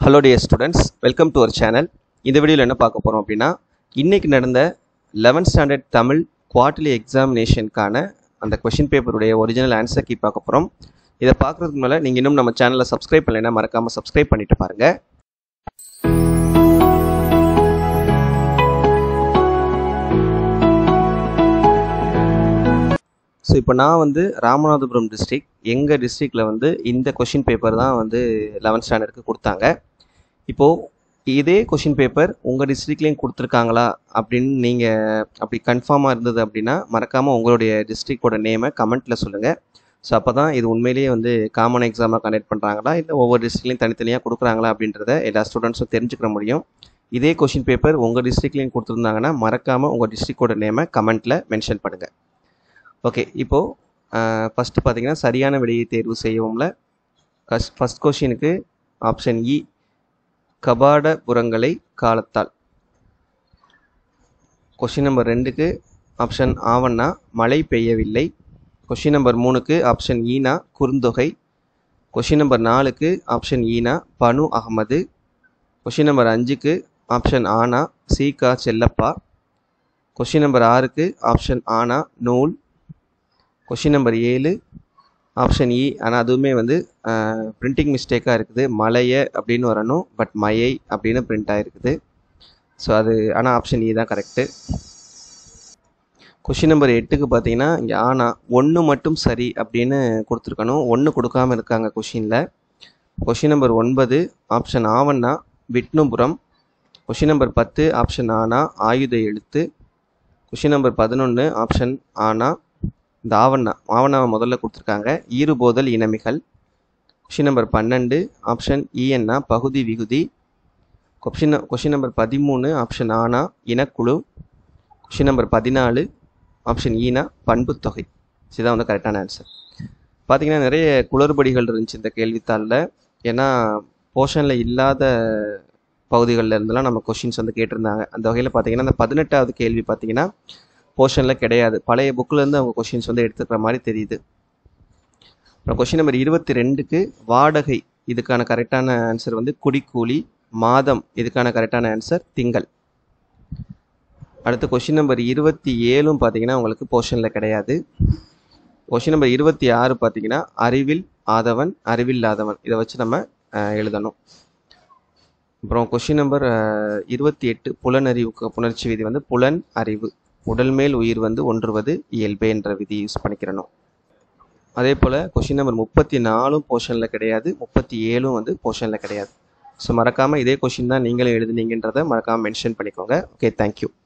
Hello dear students, welcome to our channel. இந்த வீடியோவில் என்ன பார்க்க போகிறோம் அப்படின்னா இன்னைக்கு நடந்த 11th ஸ்டாண்டர்ட் தமிழ் குவார்ட்டர்லி எக்ஸாமினேஷனுக்கான அந்த கொஷின் பேப்பருடைய ஒரிஜினல் ஆன்சர் கீ பார்க்க போகிறோம். இதை பார்க்குறதுக்கு மேலே நீங்கள் இன்னும் நம்ம சேனலை சப்ஸ்கிரைப் பண்ணலைன்னா மறக்காமல் சப்ஸ்கிரைப் பண்ணிட்டு பாருங்கள். ஸோ இப்போ நான் ராமநாதபுரம் டிஸ்ட்ரிக்ட், எங்கள் டிஸ்ட்ரிக்டில் இந்த கொஷின் பேப்பர் தான் 11th ஸ்டாண்டர்டுக்கு கொடுத்தாங்க. இப்போது இதே கொஷின் பேப்பர் உங்கள் டிஸ்ட்ரிக்ட்லேயும் கொடுத்துருக்காங்களா அப்படின்னு நீங்கள் அப்படி கன்ஃபார்மாக இருந்தது அப்படின்னா மறக்காமல் உங்களுடைய டிஸ்ட்ரிக்டோட நேமை கமெண்ட்டில் சொல்லுங்கள். ஸோ அப்போ தான் இது உண்மையிலேயே காமன் எக்ஸாமாக கண்டக்ட் பண்ணுறாங்களா இல்லை ஒவ்வொரு டிஸ்ட்ரிக்ட்லையும் தனித்தனியாக கொடுக்குறாங்களா அப்படின்றத எல்லா ஸ்டூடெண்ட்ஸும் தெரிஞ்சுக்கிற முடியும். இதே கொஷின் பேப்பர் உங்கள் டிஸ்ட்ரிக்ட்லேயும் கொடுத்துருந்தாங்கன்னா மறக்காமல் உங்கள் டிஸ்ட்ரிக்டோட நேமை கமெண்ட்டில் மென்ஷன் பண்ணுங்கள். ஓகே, இப்போது ஃபஸ்ட்டு பார்த்தீங்கன்னா சரியான விடையை தேர்வு செய்யவும்ல ஃபஸ்ட் கொஷினுக்கு ஆப்ஷன் இ கபாடபுரங்களை காலத்தால். கொஷின் நம்பர் 2க்கு ஆப்ஷன் ஆவண்ணா மழை பெய்யவில்லை. கொஷின் நம்பர் 3க்கு ஆப்ஷன் ஈனா குறுந்தொகை. கொஷின் நம்பர் 4க்கு ஆப்ஷன் ஈனா பனு அகமது. கொஷின் நம்பர் 5க்கு ஆப்ஷன் ஆனா சீகா செல்லப்பா. கொஷின் நம்பர் 6க்கு ஆப்ஷன் ஆனா நூல். கொஷின் நம்பர் 7 ஆப்ஷன் இ, ஆனால் அதுவுமே பிரிண்டிங் மிஸ்டேக்காக இருக்குது. மலைய அப்படின்னு வரணும், பட் மயை அப்படின்னு பிரிண்ட் ஆகிருக்குது. ஸோ அது ஆனால் ஆப்ஷன் இ தான் கரெக்டு. கொஷின் நம்பர் 8க்கு பார்த்தீங்கன்னா இங்கே ஆனா 1 மட்டும் சரி அப்படின்னு கொடுத்துருக்கணும், 1 கொடுக்காமல் இருக்காங்க கொஷினில். கொஷின் நம்பர் 9 ஆப்ஷன் ஆவண்ணா விஷ்ணுபுரம். கொஷின் நம்பர் 10 ஆப்ஷன் ஆனா ஆயுத எழுத்து. கொஷின் நம்பர் 11 ஆப்ஷன் ஆனா இந்த ஆவண்ணாவை முதல்ல கொடுத்துருக்காங்க ஈறுபோதல் இனமிகள். கொஷின் நம்பர் 12 ஆப்ஷன் இஎன்னா பகுதி விகுதி. கொஷின் நம்பர் 13 ஆப்ஷன் ஆனா இனக்குழு. கொஷின் நம்பர் 14 ஆப்ஷன் ஈனா பண்புத்தொகை. இதுதான் கரெக்டான ஆன்சர். பார்த்தீங்கன்னா நிறைய குளறுபடிகள் இருந்துச்சு இந்த கேள்வித்தாளில். ஏன்னா போர்ஷனில் இல்லாத பகுதிகளில் இருந்தெல்லாம் நம்ம கொஷின்ஸ் கேட்டிருந்தாங்க. அந்த வகையில் பார்த்தீங்கன்னா இந்த 18வது கேள்வி பார்த்தீங்கன்னா போர்ஷனில் கிடையாது, பழைய புக்கிலேருந்து அவங்க கொஷின்ஸ் எடுத்துக்கிற மாதிரி தெரியுது. அப்புறம் கொஷின் நம்பர் 22க்கு வாடகை, இதுக்கான கரெக்டான ஆன்சர் குடிக்கூலி. மாதம், இதுக்கான கரெக்டான ஆன்சர் திங்கள். அடுத்து கொஷின் நம்பர் 27 பார்த்தீங்கன்னா உங்களுக்கு போர்ஷனில் கிடையாது. கொஷின் நம்பர் 26 பார்த்தீங்கன்னா அறிவில் ஆதவன் அறிவில்லாதவன், இதை வச்சு நம்ம எழுதணும். அப்புறம் கொஷின் நம்பர் 28 புலனறிவுக்கு புணர்ச்சி விதி புலன் அறிவு. உடல் மேல் உயிர் ஒன்றுவது இயல்பே என்ற விதி யூஸ் பண்ணிக்கிறணும். அதே போல் கொஷின் நம்பர் 34 போர்ஷனில் கிடையாது, 37 போர்ஷனில் கிடையாது. ஸோ மறக்காமல் இதே கொஷின் தான் நீங்களும் எழுதுனீங்கன்றதை மறக்காமல் மென்ஷன் பண்ணிக்கோங்க. Okay, thank you.